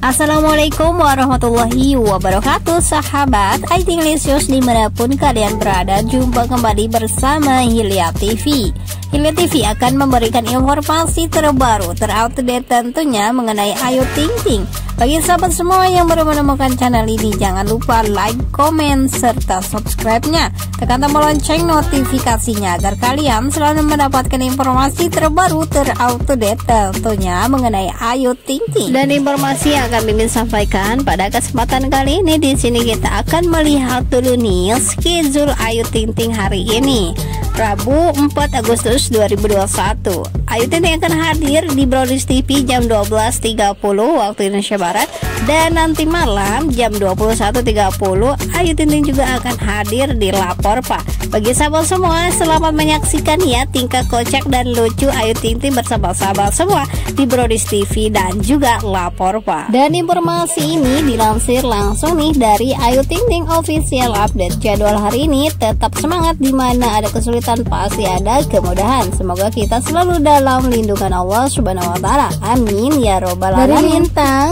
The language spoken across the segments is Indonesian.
Assalamualaikum warahmatullahi wabarakatuh, sahabat IT Lisius dimanapun kalian berada. Jumpa kembali bersama Hilya TV. Hilya TV akan memberikan informasi terbaru, terupdate tentunya mengenai Ayu Ting Ting. Bagi sahabat semua yang baru menemukan channel ini, jangan lupa like, komen, serta subscribe-nya. Tekan tombol lonceng notifikasinya agar kalian selalu mendapatkan informasi terbaru, terupdate tentunya mengenai Ayu Ting Ting. Dan informasi yang akan Mimin sampaikan pada kesempatan kali ini, di sini kita akan melihat dulu nih schedule Ayu Ting Ting hari ini, Rabu 4 Agustus 2021. Ayu Ting Ting akan hadir di Brownies TV jam 12.30 waktu Indonesia Barat, dan nanti malam jam 21.30 Ayu Ting Ting juga akan hadir di Lapor Pak. Bagi sahabat semua, selamat menyaksikan ya tingkah kocak dan lucu Ayu Ting Ting bersama sahabat semua di Brownies TV dan juga Lapor Pak. Dan informasi ini dilansir langsung nih dari Ayu Ting Ting official update. Jadwal hari ini tetap semangat, dimana ada kesulitan pasti ada kemudahan. Semoga kita selalu dalam lindungan Allah Subhanahu wa Ta'ala. Amin ya robbal alamin. Dari Lintang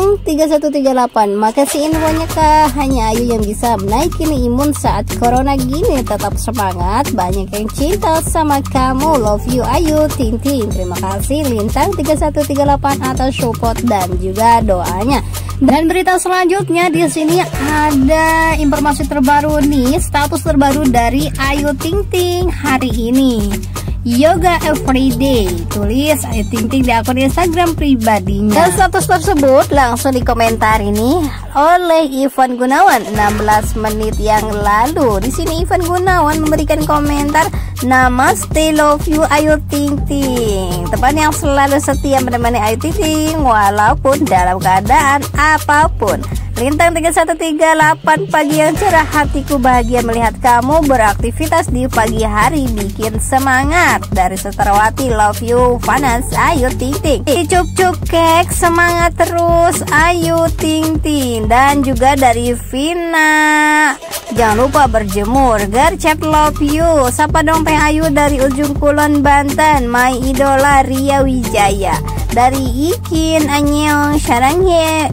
3138, makasih infonya Kak. Hanya Ayu yang bisa menaikin imun saat corona gini. Tetap semangat, banyak yang cinta sama kamu. Love you Ayu Ting Ting. Terima kasih Lintang 3138 atas support dan juga doanya. Dan berita selanjutnya di sini ada informasi terbaru nih, status terbaru dari Ayu Ting Ting hari ini. Yoga everyday, tulis Ayu Ting Ting di akun Instagram pribadinya. Dan status tersebut langsung dikomentar ini oleh Ivan Gunawan 16 menit yang lalu. Di sini Ivan Gunawan memberikan komentar, "Namaste, love you Ayu Ting Ting. Teman yang selalu setia menemani Ayu Ting Ting walaupun dalam keadaan apapun." Lintang 3138, pagi yang cerah, hatiku bahagia melihat kamu beraktivitas di pagi hari, bikin semangat. Dari Sutrawati, love you Vanas Ayu Ting Ting. Cup kek, semangat terus Ayu Ting Ting. Dan juga dari Vina, jangan lupa berjemur. Gercep, love you. Sapa dong Teh Ayu dari ujung Kulon Banten, my idola Ria Wijaya. Dari Ikin, Anyong, Sarangye,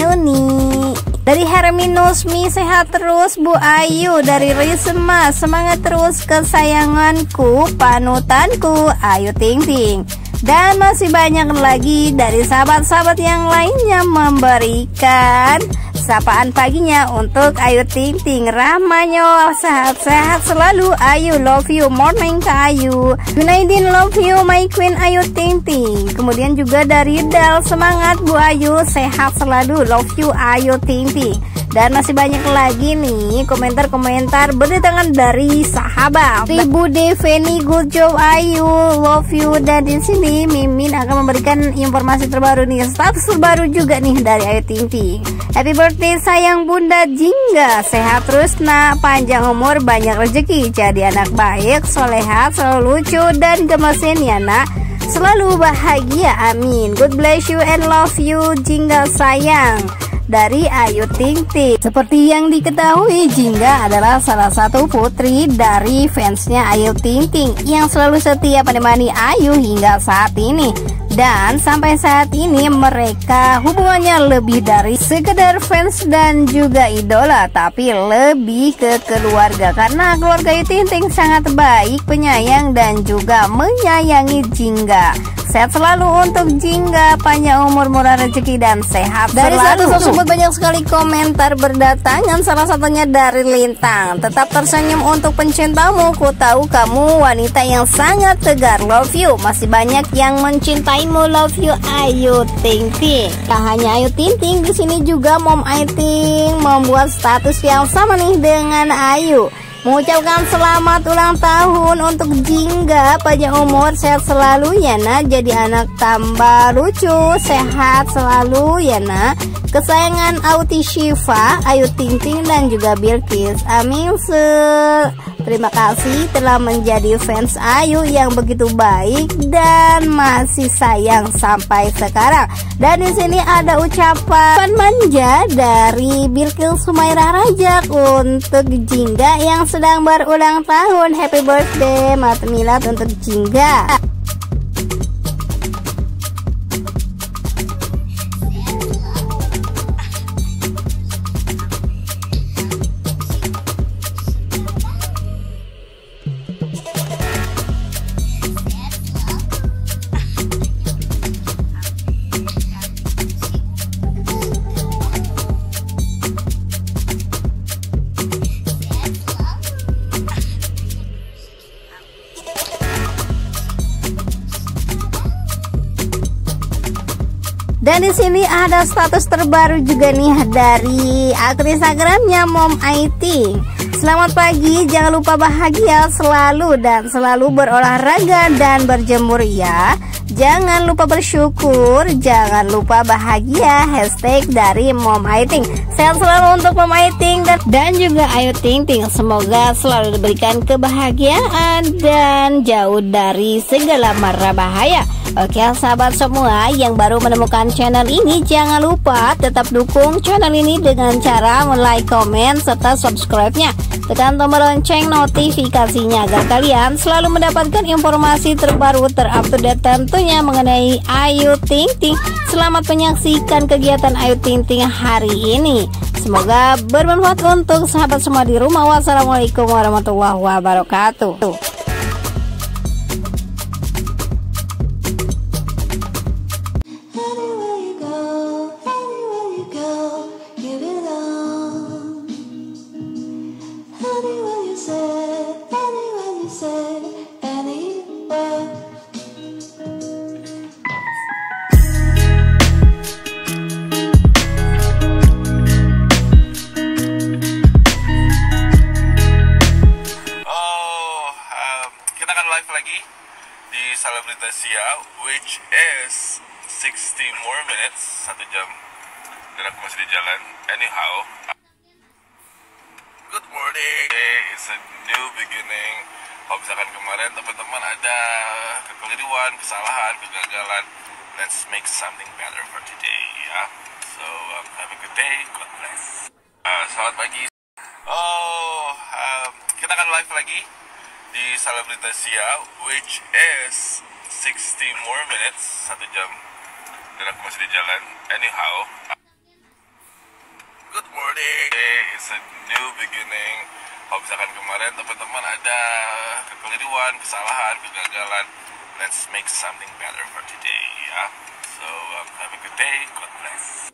Eyuni. Dari Herminus Mi, sehat terus Bu Ayu. Dari Risma, semangat terus kesayanganku, panutanku Ayu Ting Ting. Dan masih banyak lagi dari sahabat-sahabat yang lainnya memberikan sapaan paginya untuk Ayu Ting Ting. Rahmanyo, sehat-sehat selalu Ayu, love you, morning ke Ayu. Junaidin, love you my queen Ayu Ting Ting. Kemudian juga dari Dal, semangat Bu Ayu, sehat selalu, love you Ayu Ting Ting. Dan masih banyak lagi nih komentar-komentar berdatangan dari sahabat. Ibu Deveni, good job Ayu, love you. Dan di sini Mimin akan memberikan informasi terbaru nih, status terbaru juga nih dari Ayu Ting Ting. Happy birthday sayang Bunda Jingga, sehat terus nak, panjang umur, banyak rezeki, jadi anak baik, solehat, selalu lucu dan gemesin ya nak. Selalu bahagia, amin. God bless you and love you Jingga sayang. Dari Ayu Ting Ting. Seperti yang diketahui, Jingga adalah salah satu putri dari fansnya Ayu Ting Ting yang selalu setia menemani Ayu hingga saat ini. Dan sampai saat ini mereka hubungannya lebih dari sekedar fans dan juga idola, tapi lebih ke keluarga, karena keluarga Ayu Ting Ting sangat baik, penyayang dan juga menyayangi Jingga. Sehat selalu untuk Jingga, panjang umur, murah rezeki dan sehat dari selalu. Dari status tersebut banyak sekali komentar berdatangan, salah satunya dari Lintang. Tetap tersenyum untuk pencintamu, ku tahu kamu wanita yang sangat tegar, love you. Masih banyak yang mencintaimu, love you Ayu Ting Ting. Tak hanya Ayu Ting Ting, di sini juga Mom Ayu Ting membuat status yang sama nih dengan Ayu, mengucapkan selamat ulang tahun untuk Jingga, panjang umur, sehat selalu ya nak, jadi anak tambah lucu, sehat selalu ya nak. Kesayangan Auti Syifa, Ayu Ting Ting dan juga Bilkis, amin. Terima kasih telah menjadi fans Ayu yang begitu baik dan masih sayang sampai sekarang. Dan di sini ada ucapan manja dari Bilkis Sumairah Rajak untuk Jingga yang sedang berulang tahun. Happy birthday, mat milad untuk Jingga. Dan di sini ada status terbaru juga nih dari akun Instagramnya Mom Aiting. Selamat pagi, jangan lupa bahagia selalu dan selalu berolahraga dan berjemur ya. Jangan lupa bersyukur, jangan lupa bahagia. Hashtag dari Mom Aiting. Sehat selalu untuk Mom Aiting dan juga Ayu Ting Ting. Semoga selalu diberikan kebahagiaan dan jauh dari segala mara bahaya. Oke sahabat semua yang baru menemukan channel ini, jangan lupa tetap dukung channel ini dengan cara like, komen, serta subscribe-nya. Tekan tombol lonceng notifikasinya agar kalian selalu mendapatkan informasi terbaru terupdate tentunya mengenai Ayu Ting Ting. Selamat menyaksikan kegiatan Ayu Ting Ting hari ini. Semoga bermanfaat untuk sahabat semua di rumah. Wassalamualaikum warahmatullahi wabarakatuh. Kita akan live lagi di Celebritasia, which is 60 more minutes, 1 jam, dan aku masih di jalan. Anyhow, good morning. It's a new beginning. Kalau misalkan kemarin teman-teman ada kekeliruan, kesalahan, kegagalan, let's make something better for today, ya. So have a good day. God bless. Selamat pagi. Kita akan live lagi di Celebritasia, which is 60 more minutes, 1 jam, dan aku masih di jalan. Anyhow, good morning. It's a new beginning. Kalau misalkan kemarin teman-teman ada kekeliruan, kesalahan, kegagalan, let's make something better for today, ya. So have a good day. God bless.